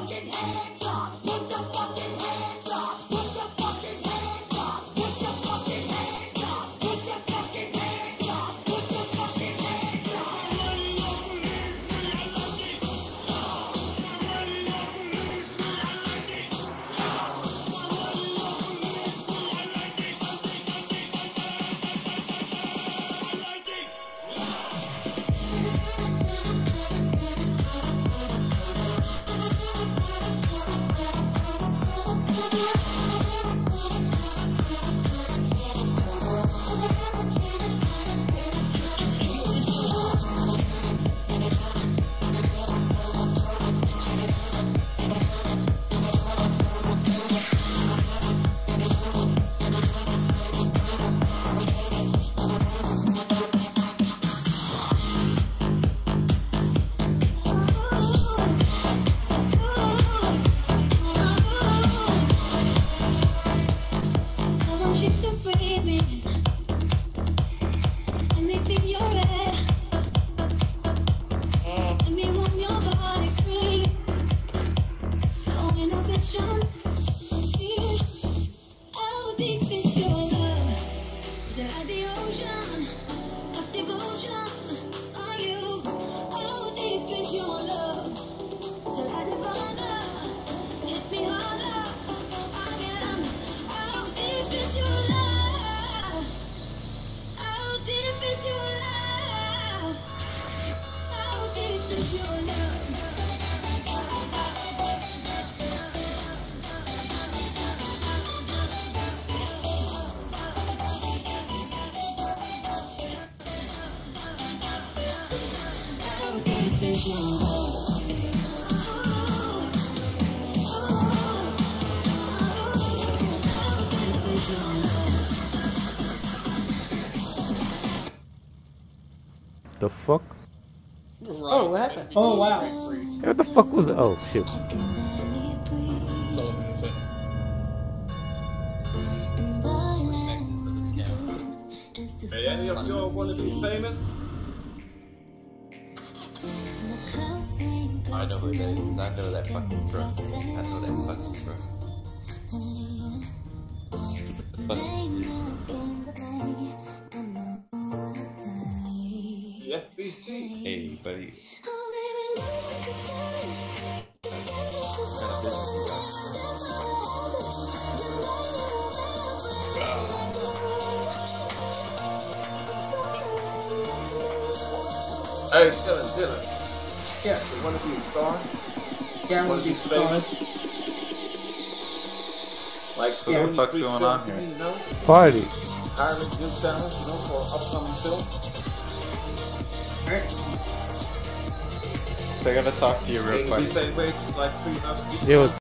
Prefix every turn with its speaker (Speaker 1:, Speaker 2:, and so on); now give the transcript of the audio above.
Speaker 1: fucking hands up. Put your fucking hands up. Put your fucking hands up. Put your fucking hands up. Put your fucking hands up. Put your fucking hands
Speaker 2: The fuck?
Speaker 3: Oh, what happened? Oh, wow.
Speaker 2: What the fuck was it? Oh, shit.
Speaker 4: That's all I'm gonna say.
Speaker 5: Hey, any of y'all want to be famous?
Speaker 6: I know who that is. I know that fucking truck. I know that fucking truck. What the fuck?
Speaker 5: The FBC.
Speaker 6: Hey, buddy.
Speaker 5: Hey, Dylan. Yeah, you want to be a star?
Speaker 3: Yeah, I want to be a star.
Speaker 5: Like, so
Speaker 6: What the fuck's going on here?
Speaker 5: You know,
Speaker 2: Party.
Speaker 5: hiring good talent, you know, for upcoming film.
Speaker 3: Alright.
Speaker 6: So I gotta talk to you real
Speaker 5: Hey,
Speaker 6: quick.
Speaker 5: we pay wages like $3.
Speaker 2: It was